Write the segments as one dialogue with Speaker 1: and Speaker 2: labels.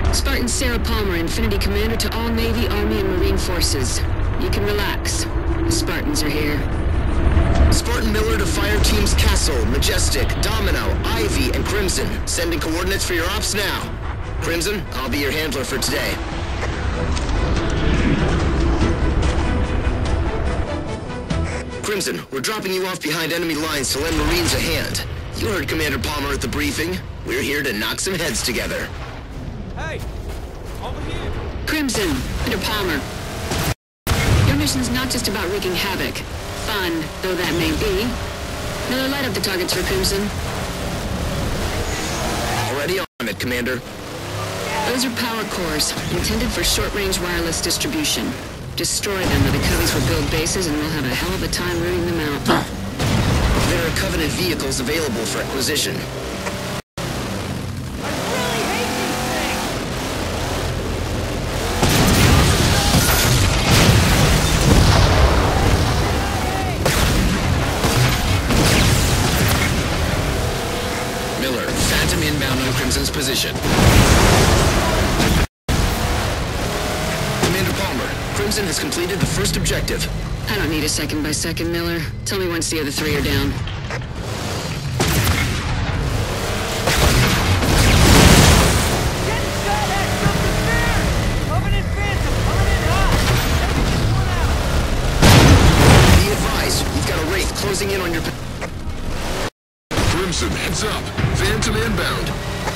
Speaker 1: Spartan Sarah Palmer, Infinity Commander to all Navy, Army, and Marine forces. You can relax. The Spartans are here.
Speaker 2: Spartan Miller to fire teams Castle, Majestic, Domino, Ivy, and Crimson. Sending coordinates for your ops now. Crimson, I'll be your handler for today. Crimson, we're dropping you off behind enemy lines to lend Marines a hand. You heard Commander Palmer at the briefing. We're here to knock some heads together.
Speaker 3: Hey! Over here!
Speaker 1: Crimson, Commander Palmer. Your mission's not just about wreaking havoc. Fun, though that may be. Miller, light up the targets for Crimson.
Speaker 2: Already on it, Commander.
Speaker 1: Those are power cores, intended for short-range wireless distribution. Destroy them or the Coveys will build bases and we'll have a hell of a time rooting them out.
Speaker 2: There are Covenant vehicles available for acquisition.
Speaker 4: Miller, Phantom inbound on Crimson's position.
Speaker 2: Commander Palmer, Crimson has completed the first objective.
Speaker 1: I don't need a second by second, Miller. Tell me once the other three are down.
Speaker 2: Be advised, you've got a Wraith closing in on your...
Speaker 4: Crimson, heads up. Phantom inbound.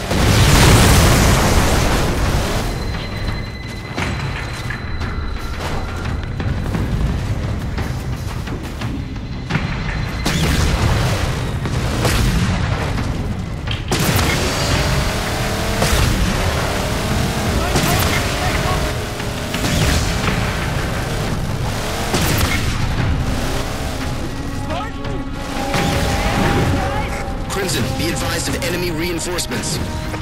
Speaker 2: Crimson, be advised of enemy reinforcements.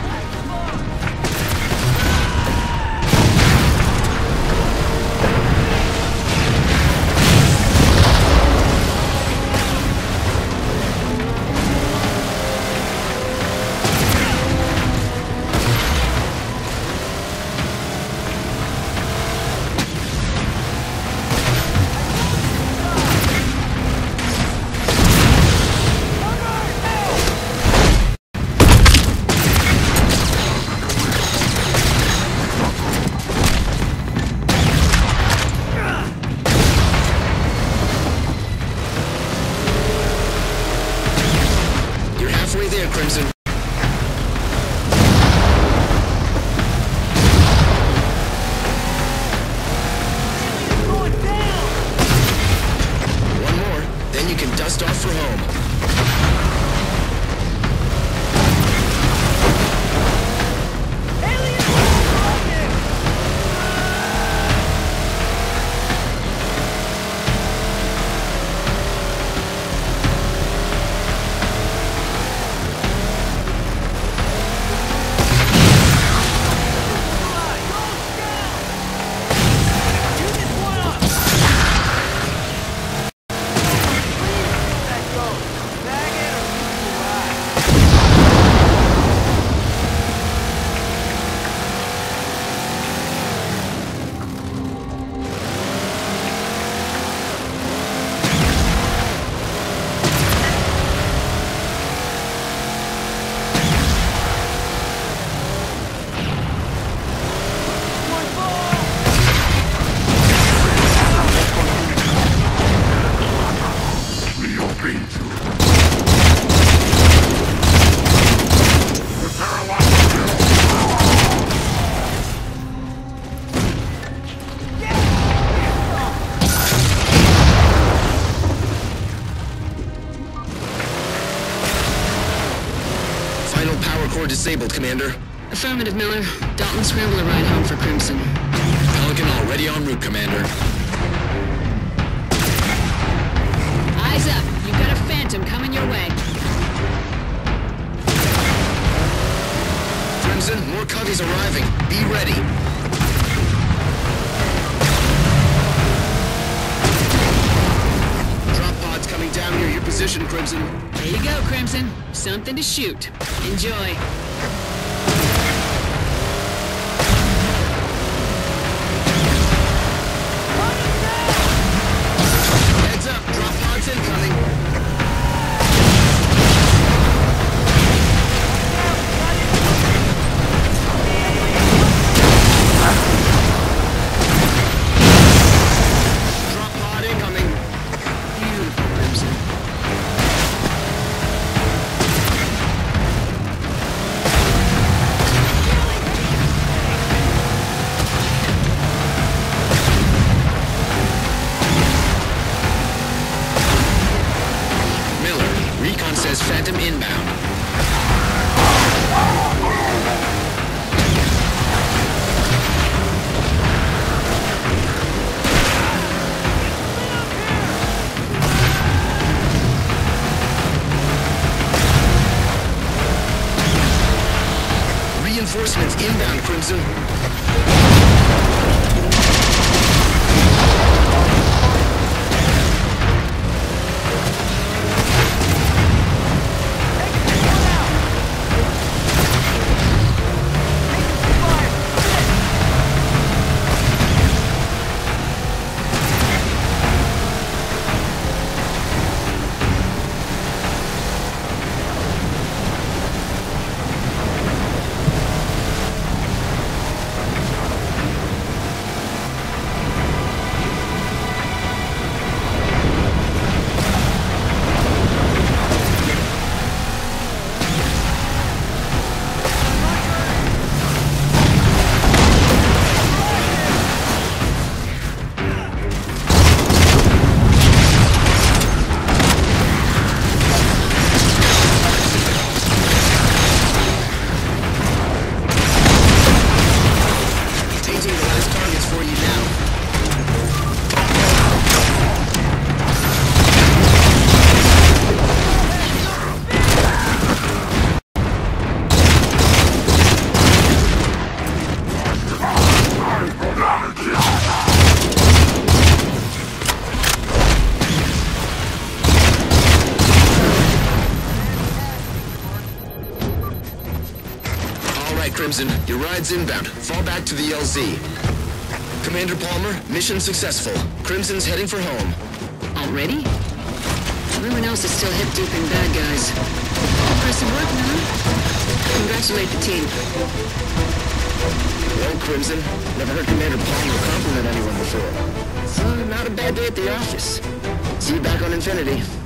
Speaker 2: Halfway there, Crimson. One more, then you can dust off for home. Final power core disabled, Commander.
Speaker 1: Affirmative, Miller. Dalton, scramble a ride home for Crimson.
Speaker 4: Pelican already en route, Commander.
Speaker 1: Eyes up. You've got a Phantom coming your way.
Speaker 2: Crimson, more Coveys arriving. Be ready. Drop pods coming down near your position, Crimson.
Speaker 1: There you go, Crimson. Something to shoot. Enjoy.
Speaker 2: Reinforcements inbound, Crimson. Crimson, your ride's inbound. Fall back to the LZ. Commander Palmer, mission successful. Crimson's heading for home.
Speaker 1: Already? Everyone else is still hip-deep in bad guys. Impressive work, man. Congratulate the team.
Speaker 2: Well, Crimson, never heard Commander Palmer compliment anyone before. So, not a bad day at the office. See you back on Infinity.